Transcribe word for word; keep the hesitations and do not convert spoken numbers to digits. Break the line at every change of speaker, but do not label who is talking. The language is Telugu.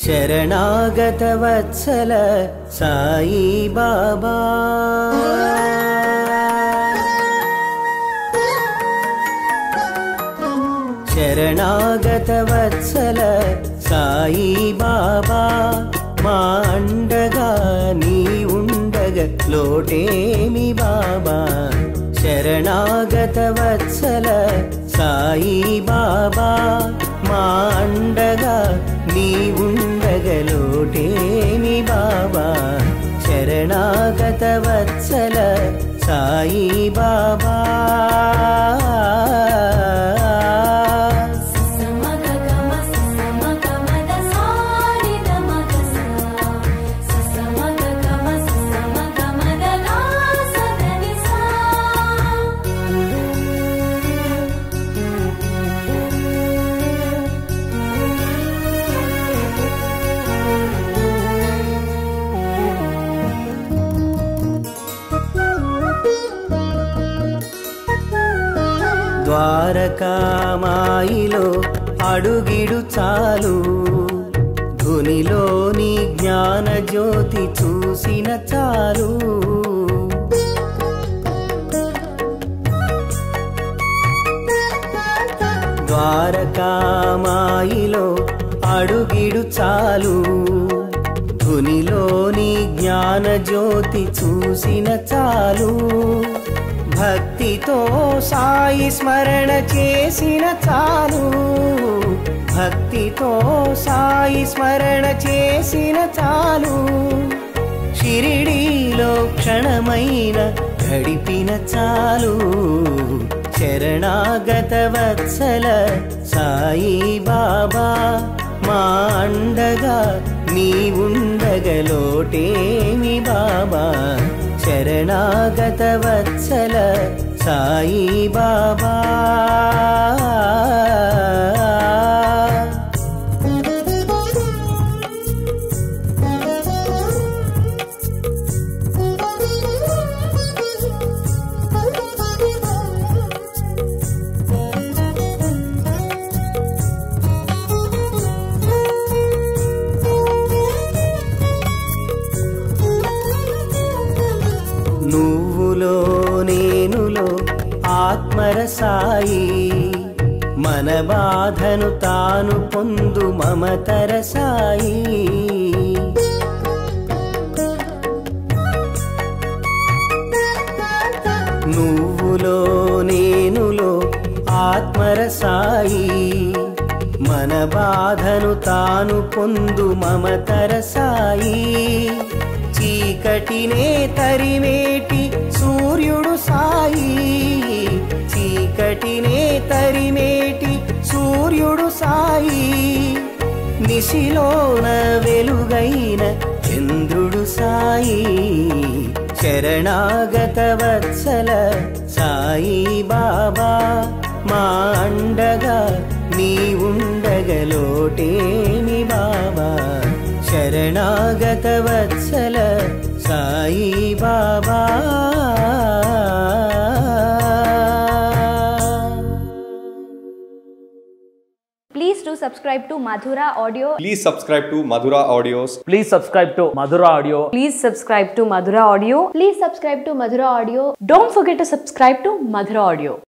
शरणागत वत्सल साई बाबा शरणागत वत्सल साई बाबा मा अंडगा नी उंडग लोटेमी बाबा शरणागत वत्सल साई बाबा मा अंडगा नी उंडग लोटेमी बाबा शरणागत वत्सल साई बाबा ద్వారకామాయిలో అడుగిడు చాలు ధునిలోని జ్ఞాన జ్యోతి చూసిన చాలు ద్వారకామాయిలో అడుగిడు చాలు ధునిలోని జ్ఞాన జ్యోతి చూసిన చాలు భక్తితో సాయి స్మరణ చేసిన చాలు భక్తితో సాయి స్మరణ చేసిన చాలు షిరిడీలో క్షణమైన గడిపిన చాలు శరణాగత వత్సల సాయి బాబా మా అండగా నీ ఉండగలోటేమి బాబా शरणागत वत्सल साई बाबा నువ్వులో నేనులో ఆత్మరసాయి మన బాధను తాను పొందు మమతర సాయి నువ్వులో నేనులో ఆత్మరసాయి మన బాధను తాను పొందు మమతర సాయి చీకటినే తరిమేటి సూర్యుడు సాయి చీకటినే తరిమేటి సూర్యుడు సాయి నిశిలోన వెలుగైన చంద్రుడు సాయి శరణాగత వత్సల సాయి బాబా మా అండగా నీ ఉండగలోటేమి బాబా शरणागत वत्सल Sai Baba
Please do subscribe to Madhura Audio.
Please subscribe to Madhura Audios.
Please subscribe to Madhura Audio.
Please subscribe to Madhura Audio. Please subscribe to Madhura Audio. Don't forget to subscribe to Madhura Audio.